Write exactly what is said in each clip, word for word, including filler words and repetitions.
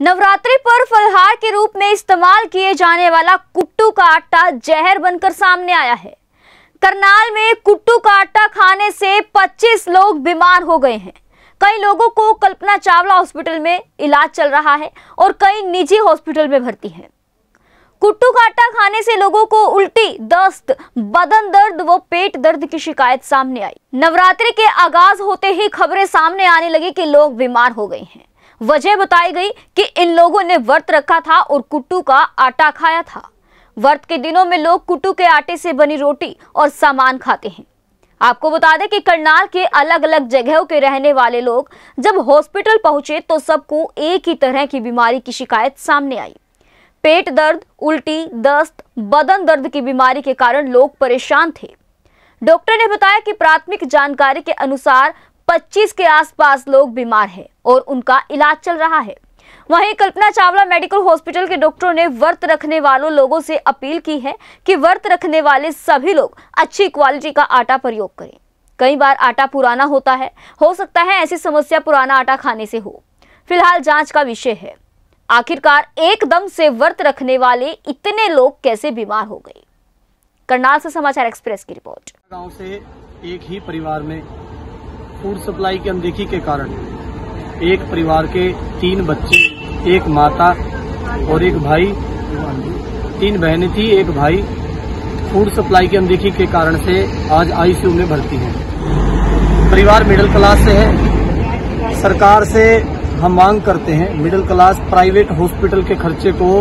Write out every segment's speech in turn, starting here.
नवरात्रि पर फलहार के रूप में इस्तेमाल किए जाने वाला कुट्टू का आटा जहर बनकर सामने आया है। करनाल में कुट्टू का आटा खाने से पच्चीस लोग बीमार हो गए हैं। कई लोगों को कल्पना चावला हॉस्पिटल में इलाज चल रहा है और कई निजी हॉस्पिटल में भर्ती हैं। कुट्टू का आटा खाने से लोगों को उल्टी, दस्त, बदन दर्द व पेट दर्द की शिकायत सामने आई। नवरात्रि के आगाज होते ही खबरें सामने आने लगी कि लोग बीमार हो गए हैं। वजह बताई गई कि इन लोगों ने व्रत रखा था और कुट्टू का आटा खाया था। व्रत के दिनों में लोग कुट्टू के आटे से बनी रोटी और सामान खाते हैं। आपको बता दें कि करनाल के अलग अलग जगहों के रहने वाले लोग जब हॉस्पिटल पहुंचे तो सबको एक ही तरह की बीमारी की शिकायत सामने आई। पेट दर्द, उल्टी, दस्त, बदन दर्द की बीमारी के कारण लोग परेशान थे। डॉक्टर ने बताया कि प्राथमिक जानकारी के अनुसार पच्चीस के आसपास लोग बीमार हैं और उनका इलाज चल रहा है। वहीं कल्पना चावला मेडिकल हॉस्पिटल के डॉक्टरों ने व्रत रखने वालों लोगों से अपील की है कि व्रत रखने वाले सभी लोग अच्छी क्वालिटी का आटा प्रयोग करें। कई बार आटा पुराना होता है, हो सकता है ऐसी समस्या पुराना आटा खाने से हो। फिलहाल जांच का विषय है, आखिरकार एकदम से व्रत रखने वाले इतने लोग कैसे बीमार हो गए। करनाल से समाचार एक्सप्रेस की रिपोर्ट। गांव से एक ही परिवार में फूड सप्लाई की अनदेखी के कारण एक परिवार के तीन बच्चे, एक माता और एक भाई, तीन बहनें थी, एक भाई फूड सप्लाई की अनदेखी के कारण से आज आईसीयू में भर्ती हैं। परिवार मिडिल क्लास से है। सरकार से हम मांग करते हैं, मिडिल क्लास प्राइवेट हॉस्पिटल के खर्चे को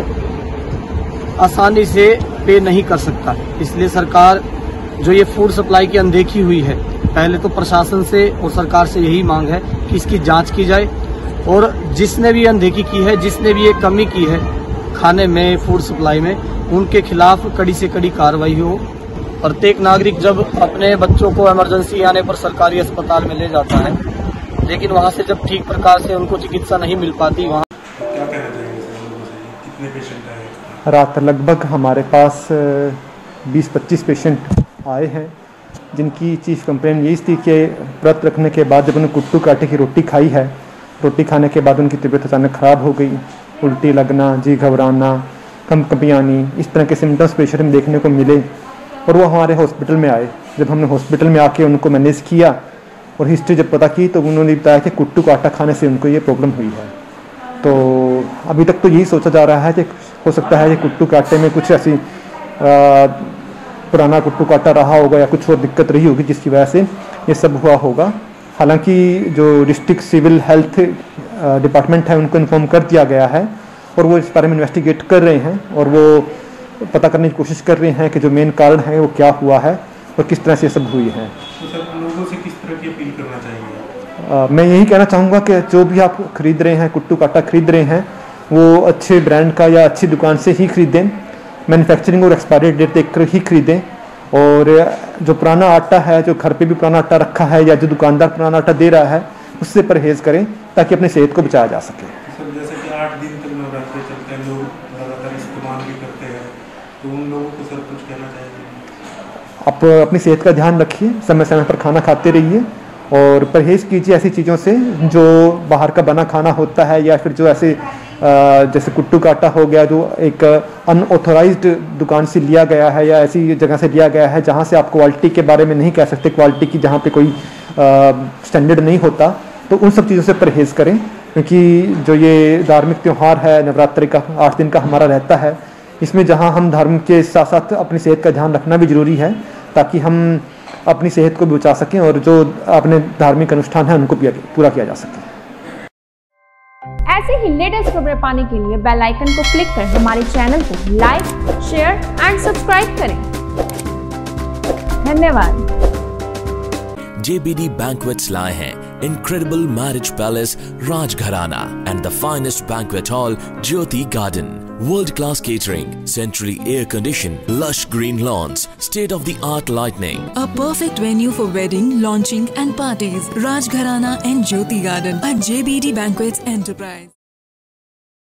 आसानी से पे नहीं कर सकता, इसलिए सरकार जो ये फूड सप्लाई की अनदेखी हुई है, पहले तो प्रशासन से और सरकार से यही मांग है कि इसकी जांच की जाए और जिसने भी अनदेखी की है, जिसने भी ये कमी की है खाने में, फूड सप्लाई में, उनके खिलाफ कड़ी से कड़ी कार्रवाई हो। प्रत्येक नागरिक जब अपने बच्चों को इमरजेंसी आने पर सरकारी अस्पताल में ले जाता है, लेकिन वहाँ से जब ठीक प्रकार से उनको चिकित्सा नहीं मिल पाती, वहाँ क्या कहना चाहेंगे कितने पेशेंट आए? रात लगभग हमारे पास बीस पच्चीस पेशेंट आए हैं, जिनकी चीफ कंप्लेन यही थी कि व्रत रखने के बाद जब उन्होंने कुट्टू के आटे की रोटी खाई है, रोटी खाने के बाद उनकी तबीयत अचानक ख़राब हो गई। उल्टी लगना, जी घबराना, कंपकपी आनी, इस तरह के सिम्टम्स पेशेंट में देखने को मिले और वो हमारे हॉस्पिटल में आए। जब हमने हॉस्पिटल में आके उनको मैनेज किया और हिस्ट्री जब पता की तो उन्होंने बताया कि कुट्टू का आटा खाने से उनको ये प्रॉब्लम हुई है। तो अभी तक तो यही सोचा जा रहा है कि हो सकता है कि कुट्टू के आटे में कुछ ऐसी आ, पुराना कुट्टू का आटा रहा होगा या कुछ और दिक्कत रही होगी जिसकी वजह से ये सब हुआ होगा। हालांकि जो डिस्ट्रिक्ट सिविल हेल्थ डिपार्टमेंट है उनको इन्फॉर्म कर दिया गया है और वो इस बारे में इन्वेस्टिगेट कर रहे हैं और वो पता करने की कोशिश कर रहे हैं कि जो मेन कारण है वो क्या हुआ है और किस तरह से ये सब हुई है। तो सर लोगों से किस तरह की अपील करना चाहिए? आ, मैं यही कहना चाहूँगा कि जो भी आप खरीद रहे हैं, कुट्टू का आटा खरीद रहे हैं, वो अच्छे ब्रांड का या अच्छी दुकान से ही खरीदें, मैन्युफैक्चरिंग और एक्सपायरी डेट देख कर ही खरीदें। और जो पुराना आटा है, जो घर पे भी पुराना आटा रखा है या जो दुकानदार पुराना आटा दे रहा है, उससे परहेज करें ताकि अपनी सेहत को बचाया जा सके। सर जैसे कि आठ दिन तक नवरात्रि चलते हैं, लोग लगातार इस्तेमाल भी करते हैं, तो उन लोगों को सर कुछ कहना चाहिए? आप अपनी सेहत का ध्यान रखिए, समय समय पर खाना खाते रहिए और परहेज कीजिए ऐसी चीज़ों से जो बाहर का बना खाना होता है या फिर जो ऐसे जैसे कुट्टू का आटा हो गया जो एक अनऑथोराइज्ड दुकान से लिया गया है या ऐसी जगह से लिया गया है जहाँ से आप क्वालिटी के बारे में नहीं कह सकते, क्वालिटी की जहाँ पे कोई स्टैंडर्ड नहीं होता, तो उन सब चीज़ों से परहेज़ करें। क्योंकि जो ये धार्मिक त्यौहार है नवरात्रि का आठ दिन का हमारा रहता है, इसमें जहाँ हम धर्म के साथ साथ अपनी सेहत का ध्यान रखना भी ज़रूरी है ताकि हम अपनी सेहत को भी बचा सकें और जो अपने धार्मिक अनुष्ठान है उनको पूरा किया जा सके। ऐसे ही लेटेस्ट खबरें पाने के लिए बेल आइकन को क्लिक कर हमारे चैनल को लाइक, शेयर एंड सब्सक्राइब करें। धन्यवाद। J B D Banquets लाए हैं incredible marriage palace Rajgharana and the finest banquet hall Jyoti Garden. World-class catering, centrally air-conditioned, lush green lawns, state-of-the-art lighting. A perfect venue for wedding, launching and parties. Rajgharana and Jyoti Garden at J B D Banquets Enterprise.